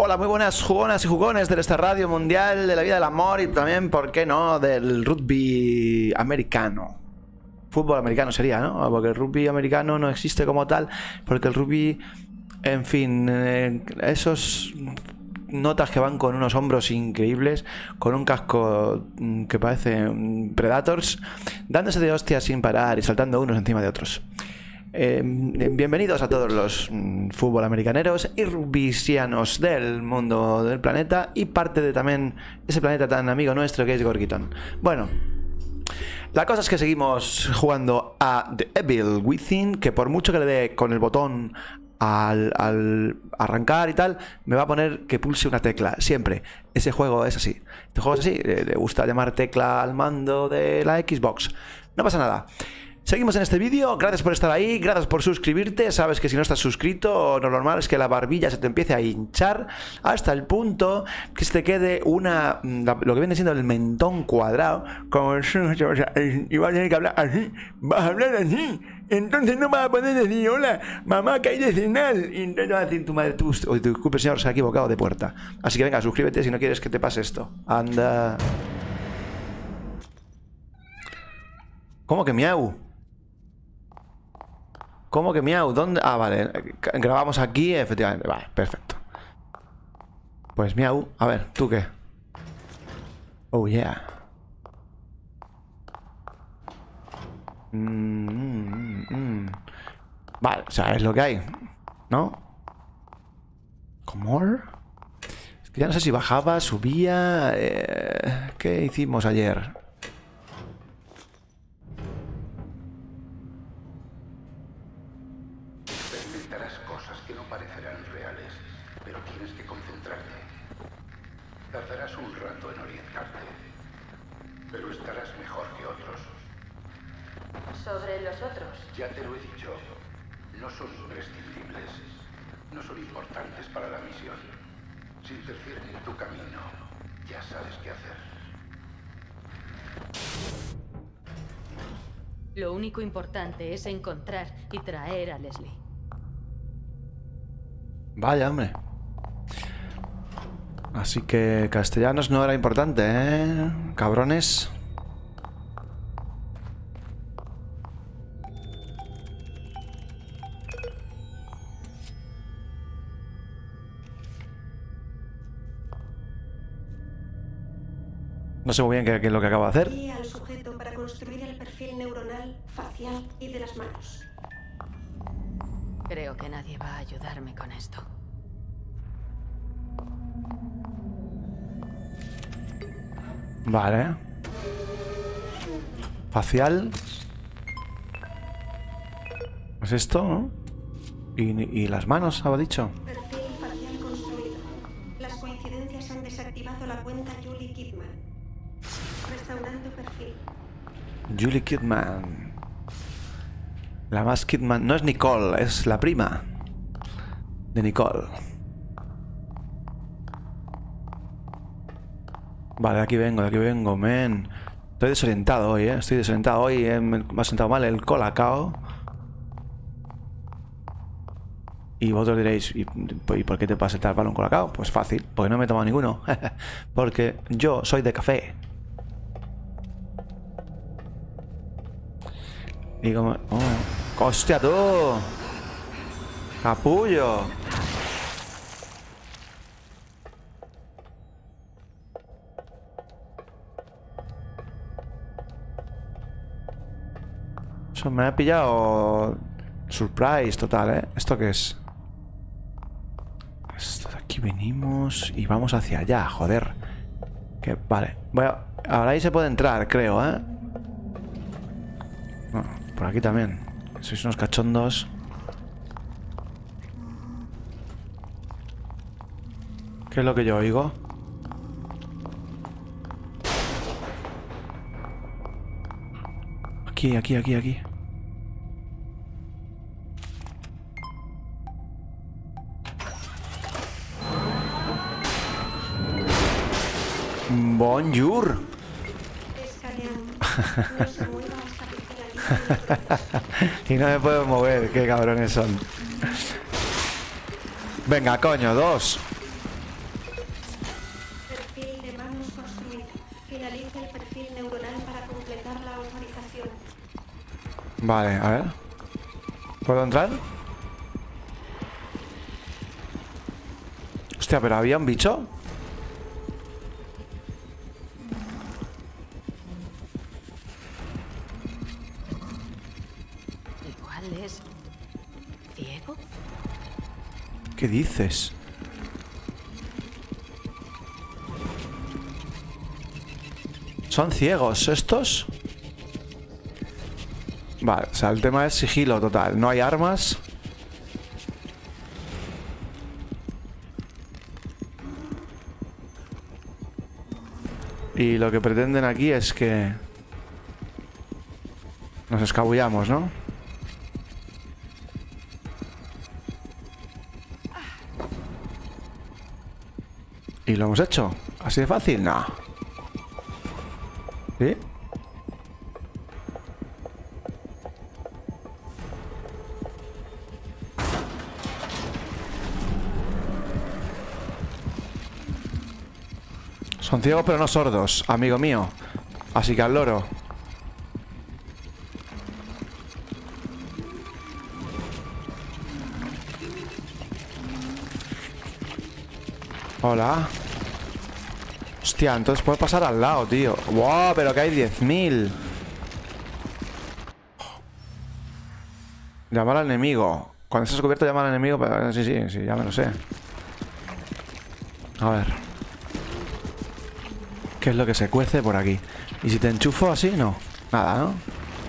Hola, muy buenas jugonas y jugones de esta radio mundial de la vida del amor y también, ¿por qué no?, del rugby americano. Fútbol americano sería, ¿no? Porque el rugby americano no existe como tal, porque el rugby, en fin, esos notas que van con unos hombros increíbles, con un casco que parece Predators, dándose de hostias sin parar y saltando unos encima de otros. Bienvenidos a todos los fútbol americaneros y rugbisianos del mundo del planeta y parte de también ese planeta tan amigo nuestro que es Gorgiton. Bueno, la cosa es que seguimos jugando a The Evil Within, que por mucho que le dé con el botón al arrancar y tal, me va a poner que pulse una tecla, siempre. Ese juego es así. Este juego es así, le gusta llamar tecla al mando de la Xbox. No pasa nada. Seguimos en este vídeo, gracias por estar ahí, gracias por suscribirte. Sabes que si no estás suscrito, lo normal es que la barbilla se te empiece a hinchar hasta el punto que se te quede lo que viene siendo el mentón cuadrado, como y vas a tener que hablar así, vas a hablar así, entonces no vas a poder decir hola, mamá, que hay de cenar, y entonces va a decir tu madre, disculpe señor, se ha equivocado de puerta. Así que venga, suscríbete si no quieres que te pase esto. Anda. ¿Cómo que miau? ¿Cómo que miau? ¿Dónde? Ah, vale. Grabamos aquí, efectivamente. Vale, perfecto. Pues miau. A ver, ¿tú qué? Oh, yeah. Vale, o sea, es lo que hay, ¿no? ¿Cómo? Es que ya no sé si bajaba, subía... ¿Qué hicimos ayer? Tardarás un rato en orientarte, pero estarás mejor que otros. ¿Sobre los otros? Ya te lo he dicho, no son imprescindibles, no son importantes para la misión. Si interfieren en tu camino, ya sabes qué hacer. Lo único importante es encontrar y traer a Leslie. Vaya, hombre. Así que castellanos no era importante, ¿eh? Cabrones. No sé muy bien qué es lo que acabo de hacer. Guía al sujeto para construir el perfil neuronal, facial y de las manos. Creo que nadie va a ayudarme con esto. Vale. Facial. ¿Es esto, no? Y las manos, había dicho. Perfil facial construido. Las coincidencias han desactivado la cuenta Julie Kidman. Restaurando perfil. Julie Kidman. La más Kidman. No es Nicole, es la prima de Nicole. Vale, de aquí vengo, men. Estoy desorientado hoy, ¿eh? Estoy desorientado hoy. Me ha sentado mal el colacao. Y vosotros diréis, ¿y por qué te pasa el palo un colacao? Pues fácil, porque no me he tomado ninguno. Porque yo soy de café. Y como... ¡Oh! ¡Hostia, tú! ¡Capullo! Eso me ha pillado... Surprise total, ¿eh? ¿Esto qué es? Esto de aquí venimos y vamos hacia allá, joder. Que vale. Ahora ahí se puede entrar, creo, ¿eh? No, por aquí también. Sois unos cachondos. ¿Qué es lo que yo oigo? Aquí. Bonjour. Escaneando. No se mueva hasta que finalice. Y no me puedo mover, qué cabrones son. Venga, coño, 2. Vale, a ver. ¿Puedo entrar? Hostia, pero había un bicho. Igual es ciego. ¿Qué dices? ¿Son ciegos estos? Vale, o sea, el tema es sigilo total. No hay armas. Y lo que pretenden aquí es que nos escabullamos, ¿no? ¿Y lo hemos hecho? ¿Así de fácil? No. ¿Sí? Son ciegos pero no sordos, amigo mío. Así que al loro. Hola. Hostia, entonces puedes pasar al lado, tío. ¡Wow! Pero que hay 10.000. Llamar al enemigo. Cuando estés cubierto, llamar al enemigo. Pero, sí, ya me lo sé. A ver. ¿Qué es lo que se cuece por aquí? ¿Y si te enchufo así? No. Nada, ¿no?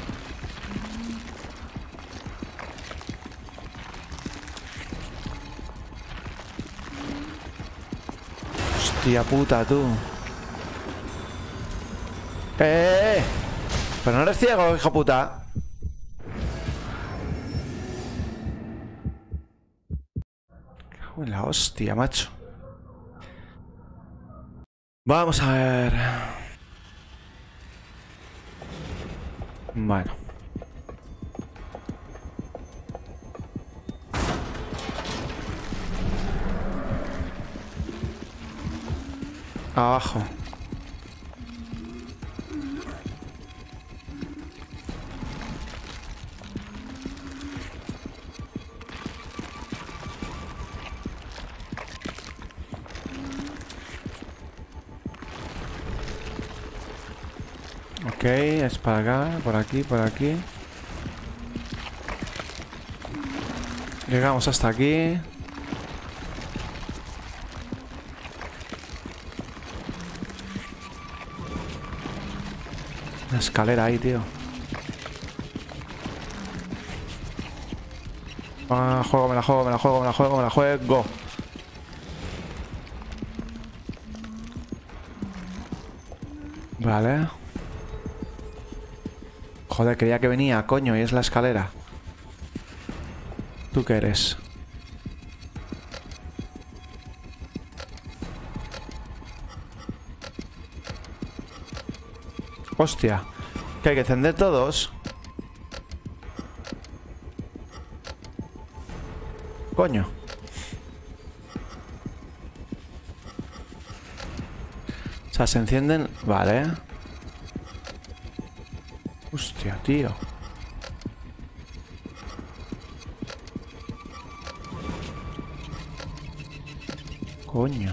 Hostia puta, tú. Pero no eres ciego, hijo puta. Cago en la hostia, macho. Vamos a ver. Bueno. Abajo. Ok, es para acá, por aquí, por aquí. Llegamos hasta aquí. Una escalera ahí, tío. Ah, me la juego. Vale. Joder, creía que venía, coño, y es la escalera. ¿Tú qué eres? Hostia, que hay que encender todos. Coño. O sea, se encienden... Vale. Hostia, tío. Coño.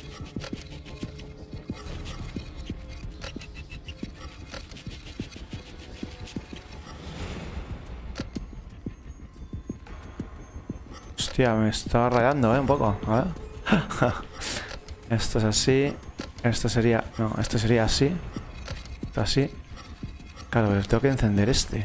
Hostia, me estaba rayando, un poco. A ver. Esto es así. Esto sería... No, esto sería así. Esto así. Claro, pero tengo que encender este.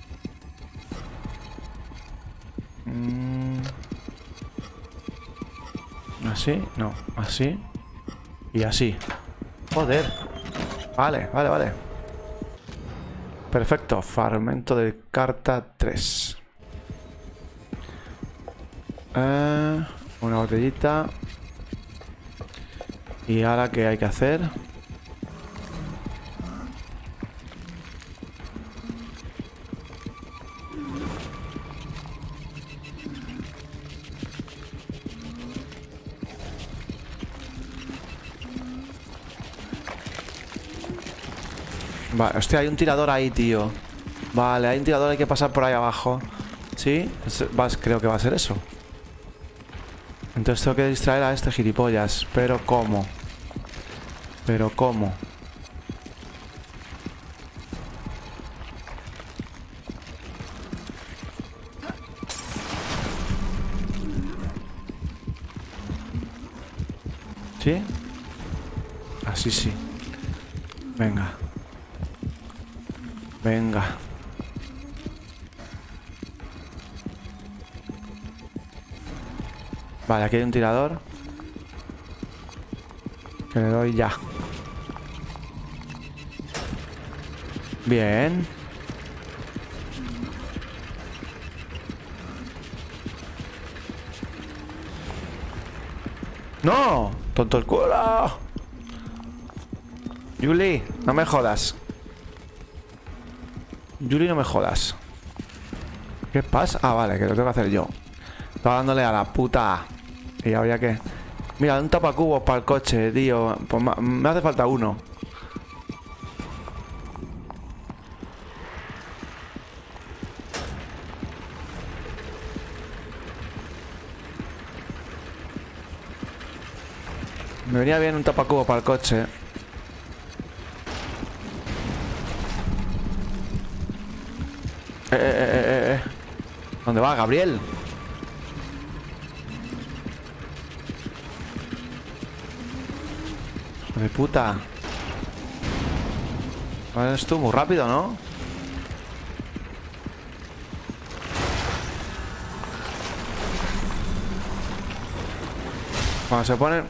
Así, no, así. Y así. Joder. Vale. Perfecto, fragmento de carta 3. Una botellita. Y ahora, ¿qué hay que hacer? Vale, hostia, hay un tirador ahí, tío. Vale, hay un tirador, hay que pasar por ahí abajo. ¿Sí? Creo que va a ser eso. Entonces tengo que distraer a este gilipollas. ¿Pero cómo? ¿Pero cómo? ¿Sí? Así sí. Venga. Venga. Vale, aquí hay un tirador. Que le doy ya. Bien. ¡No! ¡Tonto el culo! Yuli, no me jodas. Yuli, no me jodas. ¿Qué pasa? Ah, vale, que lo tengo que hacer yo. Estaba dándole a la puta. Y había que... Mira, un tapacubos para el coche, tío. Pues me hace falta uno. Me venía bien un tapacubos para el coche. ¿Dónde va, Gabriel? Hijo de puta. Eres tú muy rápido, ¿no? Cuando se ponen...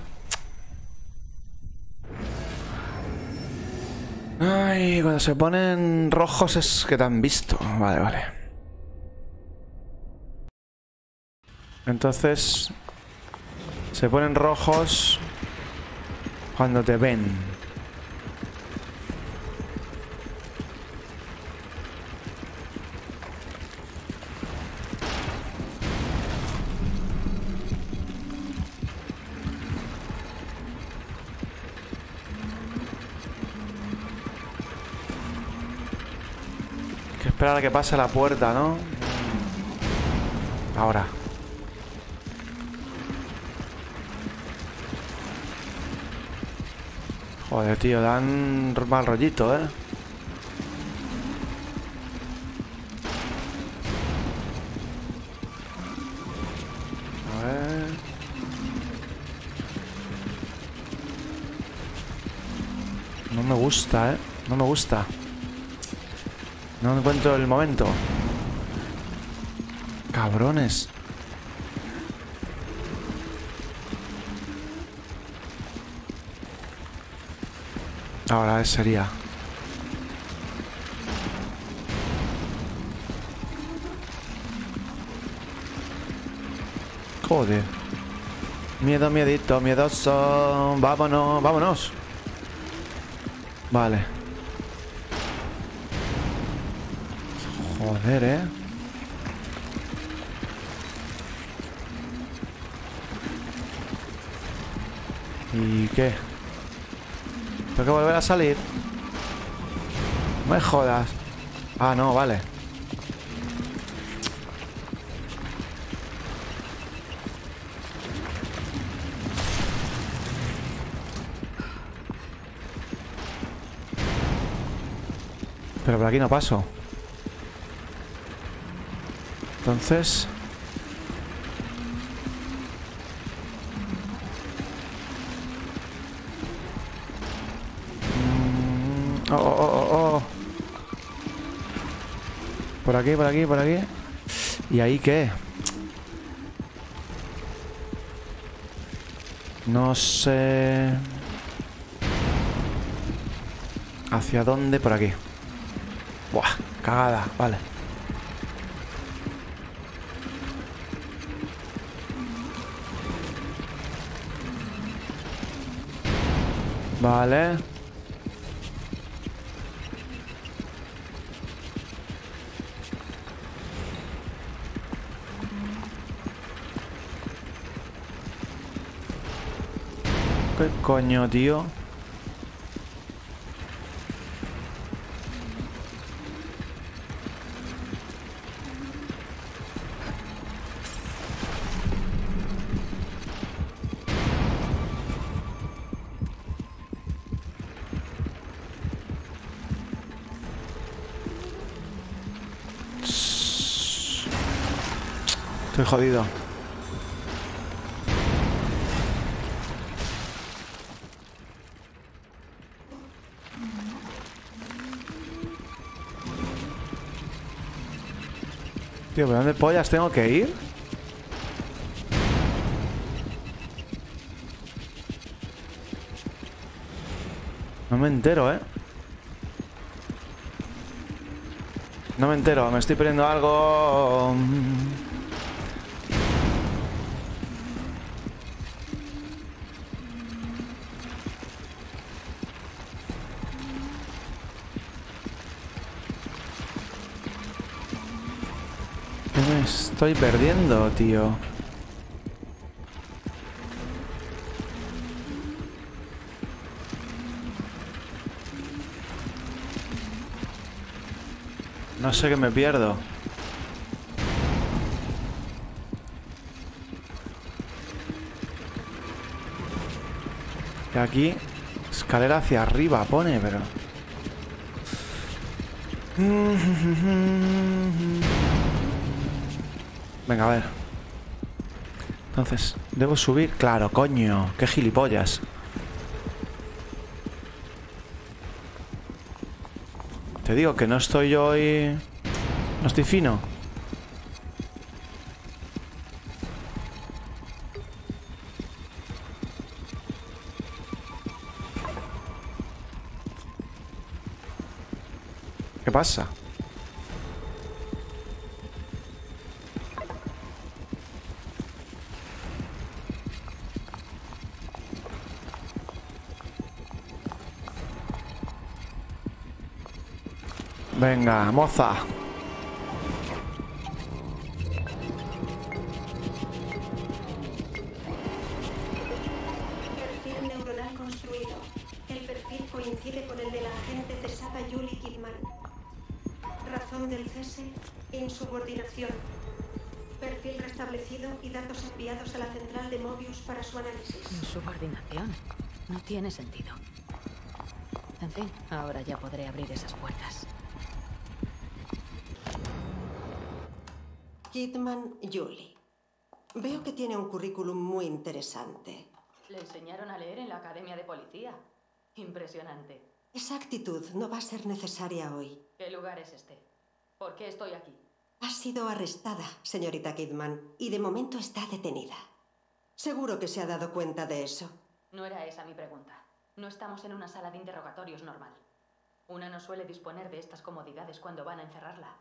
Ay, cuando se ponen rojos es que te han visto. Vale, vale. Entonces... Se ponen rojos... Cuando te ven. Hay que esperar a que pase la puerta, ¿no? Ahora. Joder, tío, dan mal rollito, ¿eh? A ver... No me gusta, ¿eh? No me gusta. No encuentro el momento. Cabrones. Ahora sería. Joder. Miedo, miedito, miedoso. Vámonos, vámonos. Vale. Joder, ¿eh? ¿Y qué? Tengo que volver a salir. No me jodas. Ah, no, vale. Pero por aquí no paso. Entonces... Oh, oh, oh, oh. Por aquí, por aquí, por aquí. ¿Y ahí qué? No sé... ¿Hacia dónde? Por aquí. Buah, cagada, vale. Vale. ¿Qué coño, tío? Estoy jodido. Tío, ¿pero dónde pollas tengo que ir? No me entero, ¿eh? No me entero, me estoy perdiendo algo. ¿Qué me estoy perdiendo, tío? No sé qué me pierdo. Y aquí, escalera hacia arriba pone, pero... Venga, a ver. Entonces, ¿debo subir? Claro, coño. Qué gilipollas. Te digo que no estoy yo hoy... No estoy fino. ¿Qué pasa? Venga, moza. Perfil neuronal construido. El perfil coincide con el de la agente cesada Julie Kidman. Razón del cese, insubordinación. Perfil restablecido y datos enviados a la central de Mobius para su análisis. Insubordinación. No tiene sentido. En fin, ahora ya podré abrir esas puertas. Kidman Julie. Veo que tiene un currículum muy interesante. Le enseñaron a leer en la academia de policía. Impresionante. Esa actitud no va a ser necesaria hoy. ¿Qué lugar es este? ¿Por qué estoy aquí? Ha sido arrestada, señorita Kidman, y de momento está detenida. Seguro que se ha dado cuenta de eso. No era esa mi pregunta. No estamos en una sala de interrogatorios normal. Una no suele disponer de estas comodidades cuando van a encerrarla.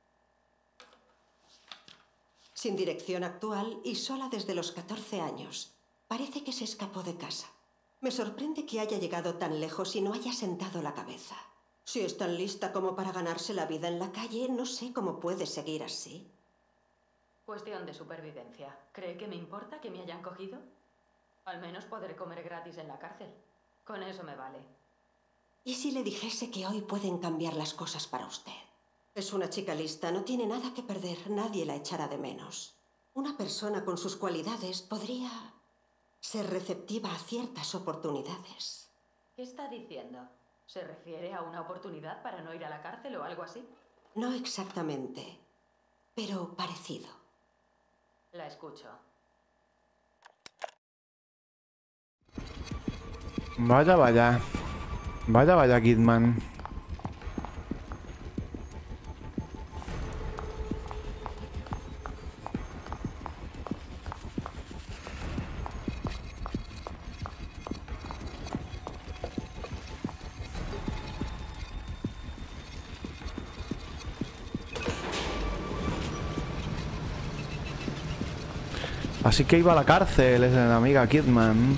Sin dirección actual y sola desde los 14 años. Parece que se escapó de casa. Me sorprende que haya llegado tan lejos y no haya sentado la cabeza. Si es tan lista como para ganarse la vida en la calle, no sé cómo puede seguir así. Cuestión de supervivencia. ¿Cree que me importa que me hayan cogido? Al menos podré comer gratis en la cárcel. Con eso me vale. ¿Y si le dijese que hoy pueden cambiar las cosas para usted? Es una chica lista, no tiene nada que perder, nadie la echará de menos. Una persona con sus cualidades podría ser receptiva a ciertas oportunidades. ¿Qué está diciendo? ¿Se refiere a una oportunidad para no ir a la cárcel o algo así? No exactamente, pero parecido. La escucho. Vaya, vaya. Vaya, vaya, Kidman. Así que iba a la cárcel, es la amiga Kidman.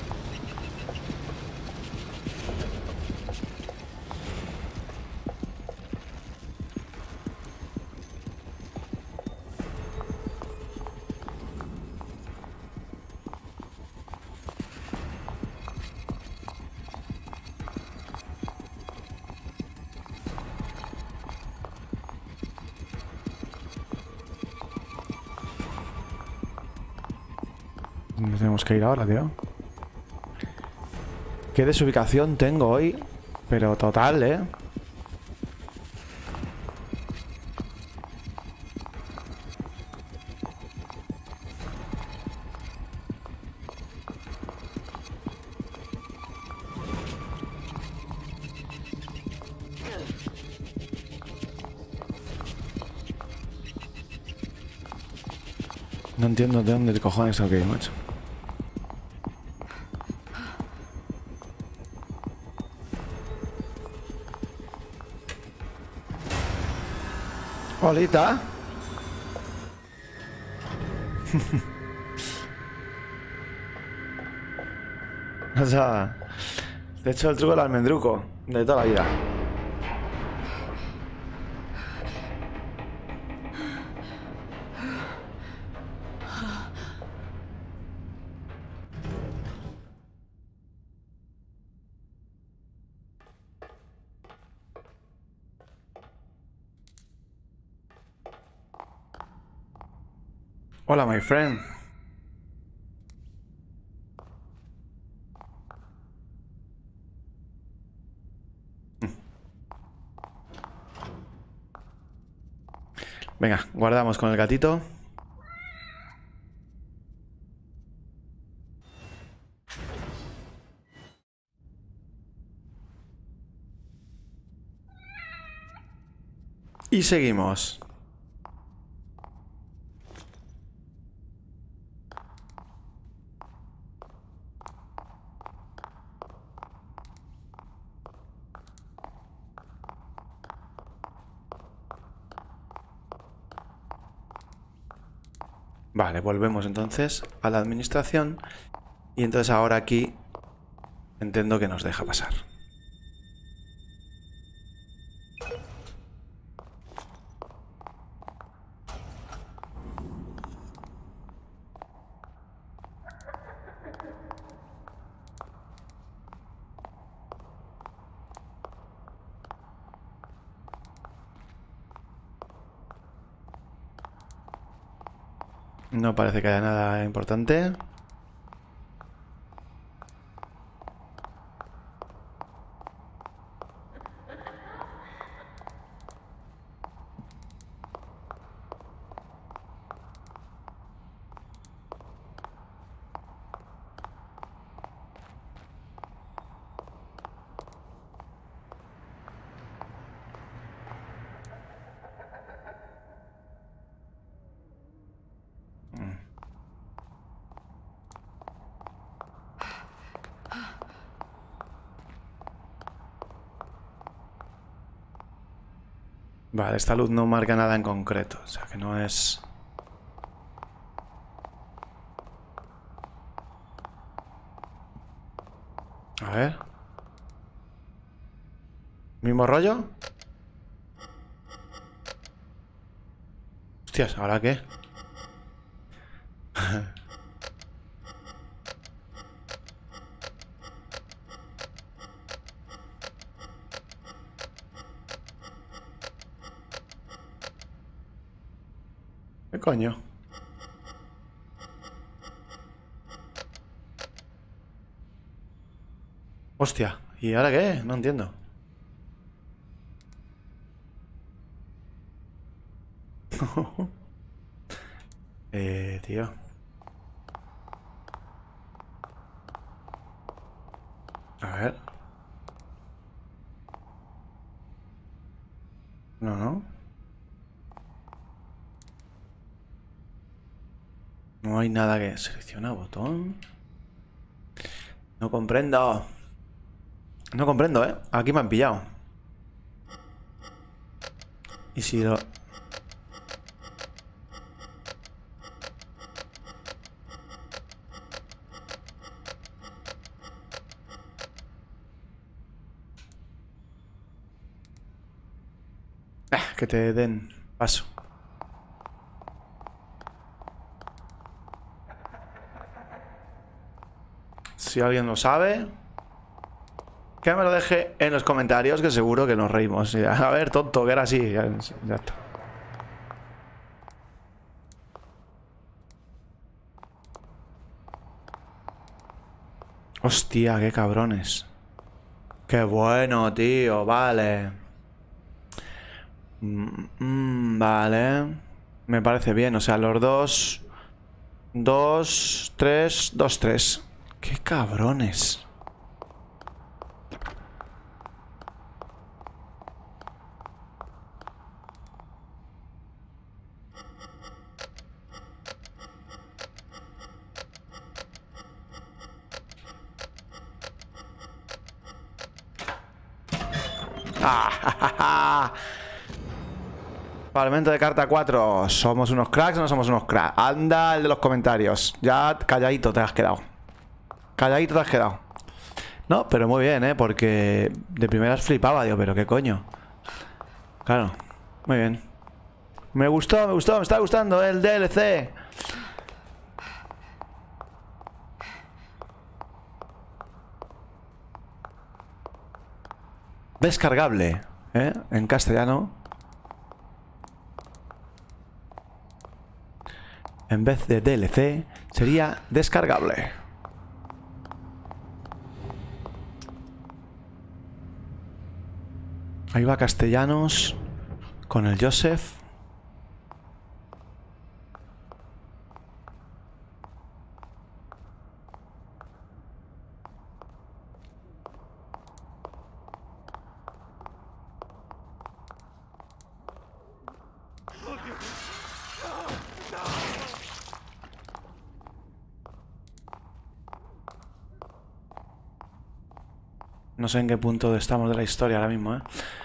¿Dónde tenemos que ir ahora, tío? ¿Qué desubicación tengo hoy? Pero total, ¿eh? No entiendo de dónde cojones ok, macho. Olita. O sea, de hecho el truco del almendruco de toda la vida. Hola, my friend. Venga, guardamos con el gatito. Y seguimos. Vale, volvemos entonces a la administración. Y entonces ahora aquí entiendo que nos deja pasar. No parece que haya nada importante. Vale, esta luz no marca nada en concreto, o sea que no es... A ver... ¿Mismo rollo? Hostias, ¿ahora qué? ¿Qué coño? Hostia, ¿y ahora qué? No entiendo. Tío. A ver. No, no. No hay nada que selecciona botón. No comprendo. No comprendo, ¿eh? Aquí me han pillado. Y si lo... que te den paso. Si alguien lo sabe, que me lo deje en los comentarios, que seguro que nos reímos. A ver, tonto, que era así. Ya está. Hostia, qué cabrones. Qué bueno, tío, vale. Vale. Me parece bien, o sea, los dos... 2, 3, 2, 3. Qué cabrones. Parlamento de carta 4. ¿Somos unos cracks o no somos unos cracks? Anda, el de los comentarios. Ya calladito te has quedado. Calladito te has quedado. No, pero muy bien, ¿eh? Porque de primeras flipaba, digo, pero qué coño. Claro, muy bien. Me gustó, me está gustando el DLC. Descargable, ¿eh? En castellano. En vez de DLC, sería descargable. Ahí va Castellanos con el Joseph. No sé en qué punto estamos de la historia ahora mismo, ¿eh?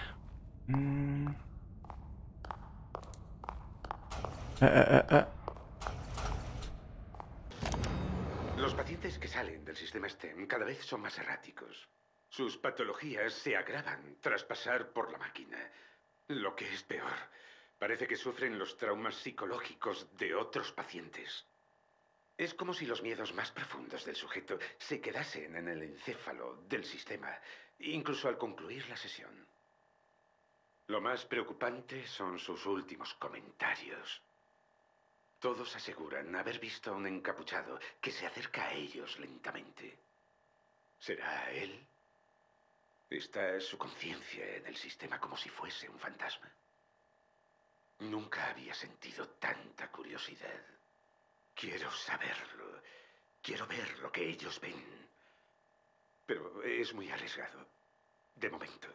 Los pacientes que salen del sistema STEM cada vez son más erráticos. Sus patologías se agravan tras pasar por la máquina. Lo que es peor, parece que sufren los traumas psicológicos de otros pacientes. Es como si los miedos más profundos del sujeto se quedasen en el encéfalo del sistema, incluso al concluir la sesión. Lo más preocupante son sus últimos comentarios. Todos aseguran haber visto a un encapuchado que se acerca a ellos lentamente. ¿Será él? ¿Está su conciencia en el sistema como si fuese un fantasma? Nunca había sentido tanta curiosidad. Quiero saberlo. Quiero ver lo que ellos ven. Pero es muy arriesgado. De momento.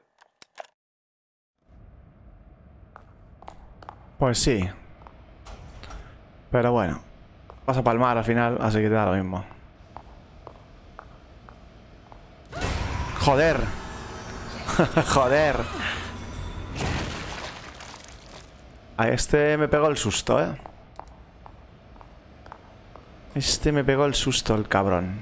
Pues sí. Pero bueno. Vas a palmar al final, así que te da lo mismo. Joder. Joder. A este me pegó el susto, ¿eh? Este me pegó el susto, el cabrón.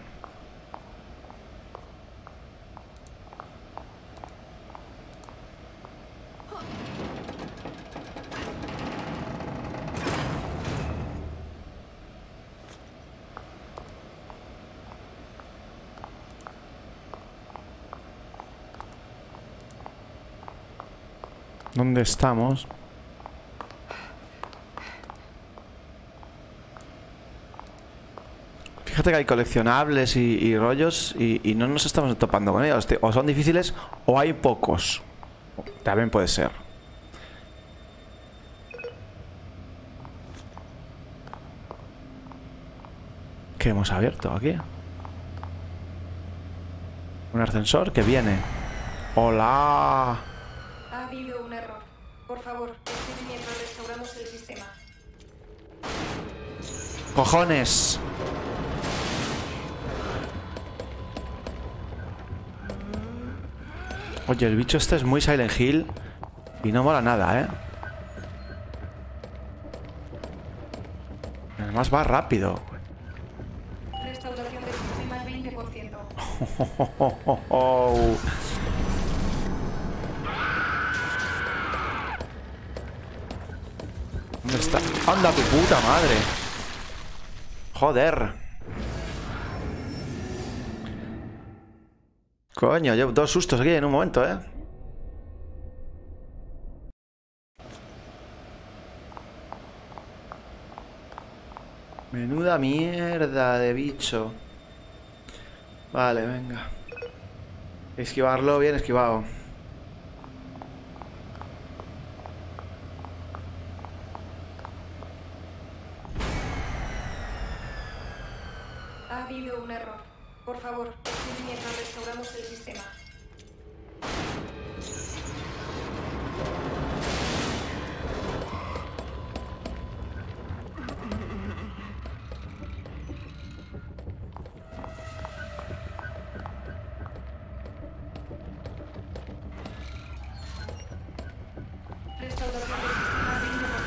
¿Dónde estamos? Fíjate que hay coleccionables y rollos y no nos estamos topando con ellos. O son difíciles o hay pocos. También puede ser. ¿Qué hemos abierto aquí? Un ascensor que viene. ¡Hola! Ha habido un error. Por favor, espere mientras restauramos el sistema. ¡Cojones! Oye, el bicho este es muy Silent Hill y no mola nada, ¿eh? Además va rápido. Restauración del sistema al 20%. ¿Dónde está? ¡Anda, tu puta madre! Joder. Coño, llevo dos sustos aquí en un momento, ¿eh? Menuda mierda de bicho. Vale, venga. Esquivarlo bien esquivado. Ha habido un error. Por favor, espere mientras restauramos el sistema. Recaudación del sistema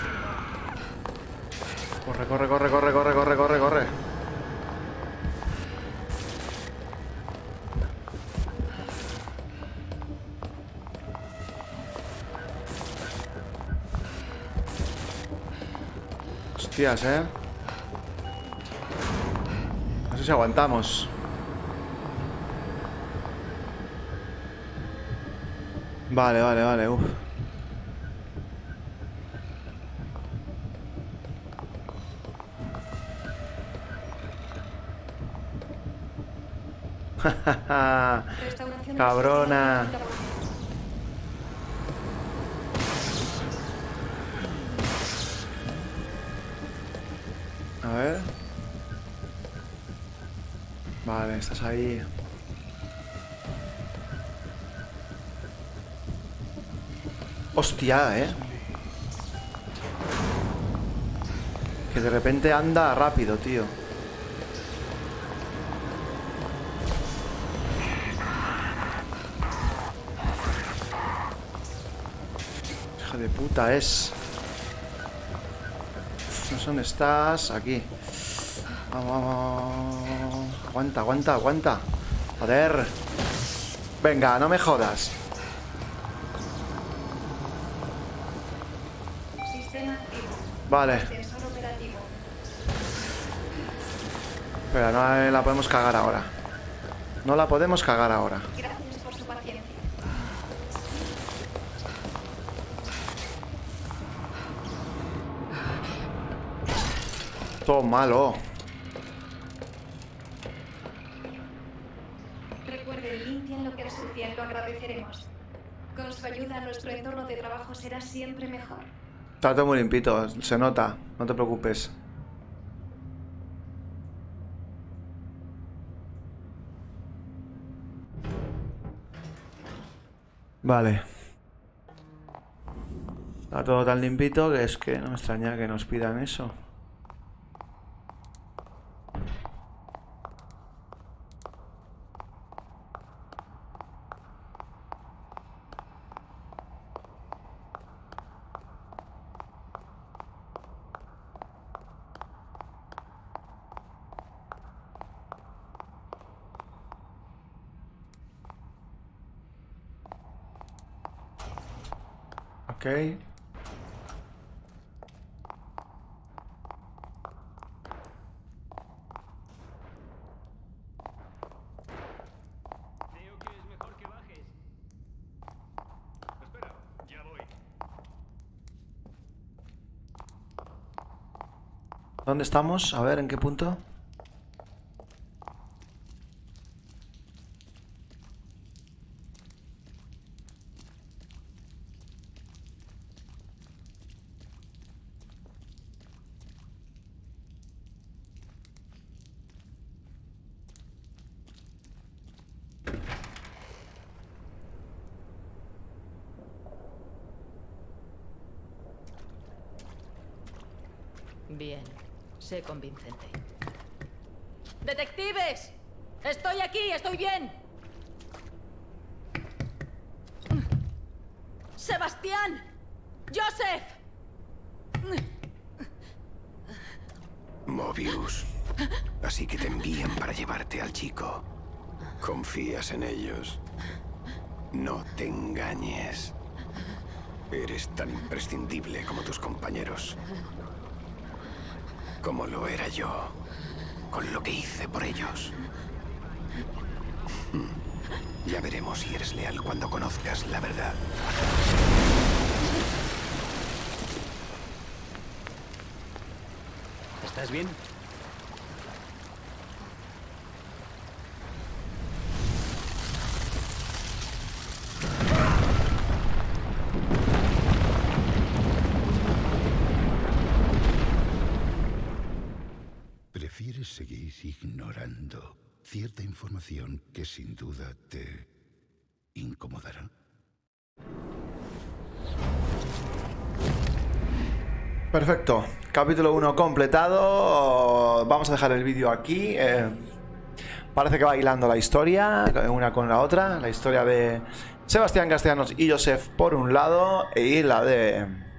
20%. Corre, corre, corre, corre, corre, corre, corre, corre. Hostias, no sé si aguantamos. Vale, vale, vale, uff. Restauración del Cabrona. sistema 30%. A ver. Vale, estás ahí. Hostia, que de repente anda rápido, tío. Hijo de puta es. No sé dónde estás. Aquí. Vamos, vamos. Aguanta, aguanta, aguanta. Joder. Venga, no me jodas. Sistema activo. Vale. Ascensor operativo. Espera, no la podemos cagar ahora. No la podemos cagar ahora. Gracias por su paciencia. Todo malo. Recuerden, limpien lo que ensucian, lo agradeceremos. Con su ayuda, nuestro entorno de trabajo será siempre mejor. Está todo muy limpito, se nota. No te preocupes. Vale. Está todo tan limpito que es que no me extraña que nos pidan eso. Ok. Creo que es mejor que bajes. Espera, ya voy. ¿Dónde estamos? A ver, ¿en qué punto? Bien, sé convincente. ¡Detectives! ¡Estoy aquí! ¡Estoy bien! ¡Sebastián! ¡Joseph! Mobius. Así que te envían para llevarte al chico. ¿Confías en ellos? No te engañes. Eres tan imprescindible como tus compañeros. Como lo era yo, con lo que hice por ellos. Ya veremos si eres leal cuando conozcas la verdad. ¿Estás bien? Prefieres seguir ignorando cierta información que sin duda te incomodará. Perfecto. Capítulo 1 completado. Vamos a dejar el vídeo aquí. Parece que va hilando la historia, una con la otra. La historia de Sebastián Castellanos y Joseph por un lado, y la de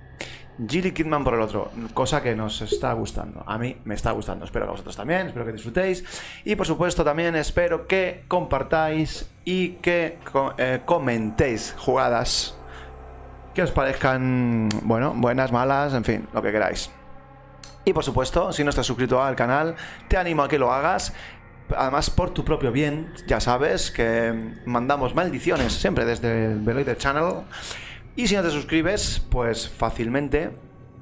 Gilly Kidman por el otro, cosa que nos está gustando. A mí me está gustando, espero que a vosotros también, espero que disfrutéis. Y por supuesto también espero que compartáis y que comentéis jugadas que os parezcan, bueno, buenas, malas, en fin, lo que queráis. Y por supuesto, si no estás suscrito al canal, te animo a que lo hagas. Además, por tu propio bien, ya sabes que mandamos maldiciones siempre desde el Veloider Channel. Y si no te suscribes, pues fácilmente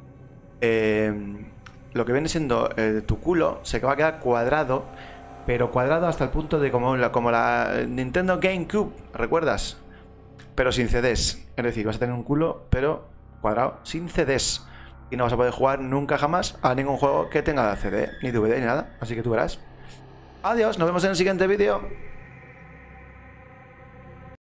lo que viene siendo tu culo se va a quedar cuadrado, pero cuadrado hasta el punto de como la Nintendo GameCube, ¿recuerdas? Pero sin CDs. Es decir, vas a tener un culo, pero cuadrado, sin CDs. Y no vas a poder jugar nunca jamás a ningún juego que tenga CD, ni DVD, ni nada. Así que tú verás. Adiós, nos vemos en el siguiente vídeo.